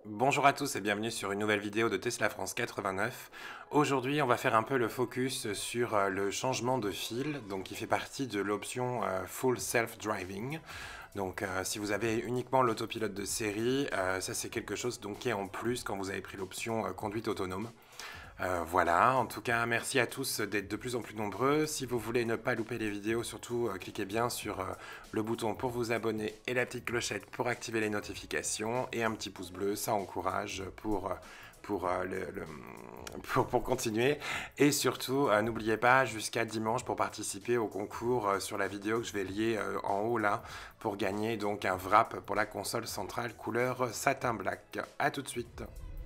Bonjour à tous et bienvenue sur une nouvelle vidéo de Tesla France 89. Aujourd'hui, on va faire un peu le focus sur le changement de fil, donc qui fait partie de l'option Full Self-Driving. Donc si vous avez uniquement l'autopilote de série, ça c'est quelque chose donc, qui est en plus quand vous avez pris l'option conduite autonome. Voilà, en tout cas, merci à tous d'être de plus en plus nombreux. Si vous voulez ne pas louper les vidéos, surtout cliquez bien sur le bouton pour vous abonner et la petite clochette pour activer les notifications et un petit pouce bleu, ça encourage pour continuer. Et surtout, n'oubliez pas jusqu'à dimanche pour participer au concours sur la vidéo que je vais lier en haut là pour gagner donc un wrap pour la console centrale couleur satin black. A tout de suite.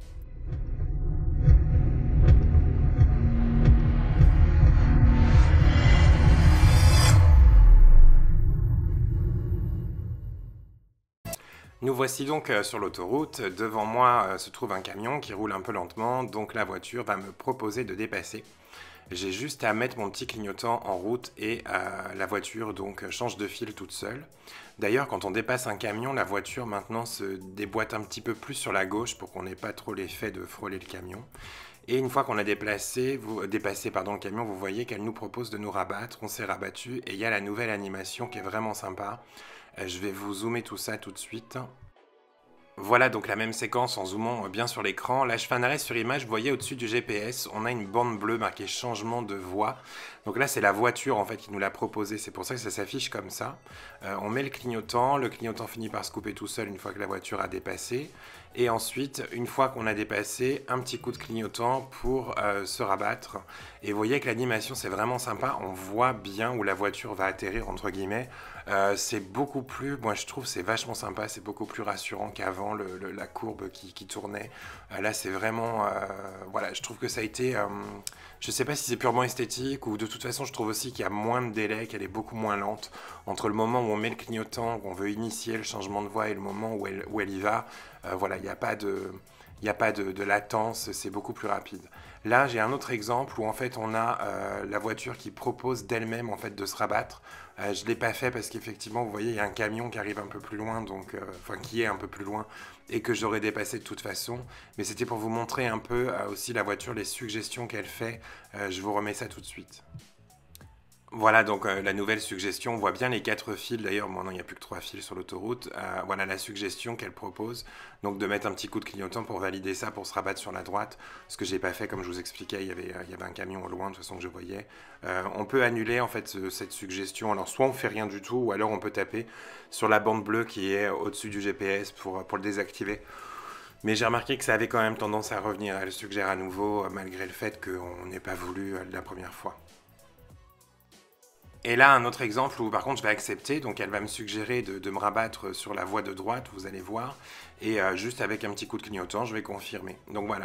Nous voici donc sur l'autoroute. Devant moi se trouve un camion qui roule un peu lentement, donc la voiture va me proposer de dépasser. J'ai juste à mettre mon petit clignotant en route et la voiture donc change de fil toute seule. D'ailleurs, quand on dépasse un camion, la voiture maintenant se déboîte un petit peu plus sur la gauche pour qu'on n'ait pas trop l'effet de frôler le camion. Et une fois qu'on a dépassé le camion, vous voyez qu'elle nous propose de nous rabattre. On s'est rabattu et il y a la nouvelle animation qui est vraiment sympa. Je vais vous zoomer tout ça tout de suite. Voilà donc la même séquence en zoomant bien sur l'écran. Là je fais un arrêt sur image, vous voyez au-dessus du GPS, on a une bande bleue marquée changement de voie. Donc là c'est la voiture en fait qui nous l'a proposé, c'est pour ça que ça s'affiche comme ça. On met le clignotant finit par se couper tout seul une fois que la voiture a dépassé. Et ensuite, une fois qu'on a dépassé, un petit coup de clignotant pour se rabattre. Et vous voyez que l'animation c'est vraiment sympa, on voit bien où la voiture va atterrir entre guillemets. C'est beaucoup plus, moi je trouve c'est vachement sympa, c'est beaucoup plus rassurant qu'avant la courbe qui tournait. Là c'est vraiment, voilà, je trouve que ça a été, je sais pas si c'est purement esthétique ou de toute façon je trouve aussi qu'il y a moins de délai, qu'elle est beaucoup moins lente entre le moment où on met le clignotant, où on veut initier le changement de voie et le moment où elle y va. Voilà, il n'y a pas de latence, c'est beaucoup plus rapide. Là, j'ai un autre exemple où en fait on a la voiture qui propose d'elle-même en fait de se rabattre. Je ne l'ai pas fait parce qu'effectivement, vous voyez, il y a un camion qui arrive un peu plus loin, donc, enfin qui est un peu plus loin et que j'aurais dépassé de toute façon. Mais c'était pour vous montrer un peu aussi la voiture, les suggestions qu'elle fait. Je vous remets ça tout de suite. Voilà donc la nouvelle suggestion, on voit bien les 4 fils, d'ailleurs maintenant il n'y a plus que 3 fils sur l'autoroute, voilà la suggestion qu'elle propose, donc de mettre un petit coup de clignotant pour valider ça, pour se rabattre sur la droite, ce que j'ai pas fait comme je vous expliquais, il y avait un camion au loin de toute façon que je voyais. On peut annuler en fait cette suggestion, alors soit on fait rien du tout, ou alors on peut taper sur la bande bleue qui est au-dessus du GPS pour le désactiver. Mais j'ai remarqué que ça avait quand même tendance à revenir, elle suggère à nouveau, malgré le fait qu'on n'ait pas voulu la première fois. Et là, un autre exemple où par contre je vais accepter, donc elle va me suggérer de me rabattre sur la voie de droite, vous allez voir, et juste avec un petit coup de clignotant, je vais confirmer. Donc voilà.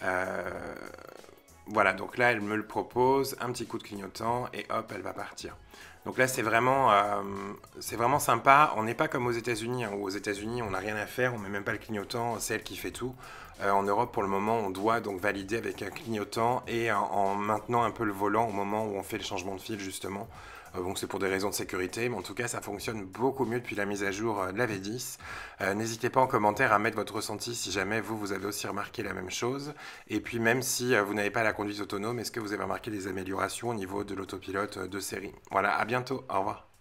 Voilà, donc là elle me le propose, un petit coup de clignotant, et hop, elle va partir. Donc là c'est vraiment sympa, on n'est pas comme aux États-Unis, hein, où aux États-Unis on n'a rien à faire, on met même pas le clignotant, c'est elle qui fait tout. En Europe pour le moment on doit donc valider avec un clignotant et en maintenant un peu le volant au moment où on fait le changement de fil justement. Donc c'est pour des raisons de sécurité, mais en tout cas ça fonctionne beaucoup mieux depuis la mise à jour de la V10. N'hésitez pas en commentaire à mettre votre ressenti si jamais vous avez aussi remarqué la même chose. Et puis même si vous n'avez pas la conduite autonome, est-ce que vous avez remarqué des améliorations au niveau de l'autopilote de série? Voilà, à bientôt, au revoir.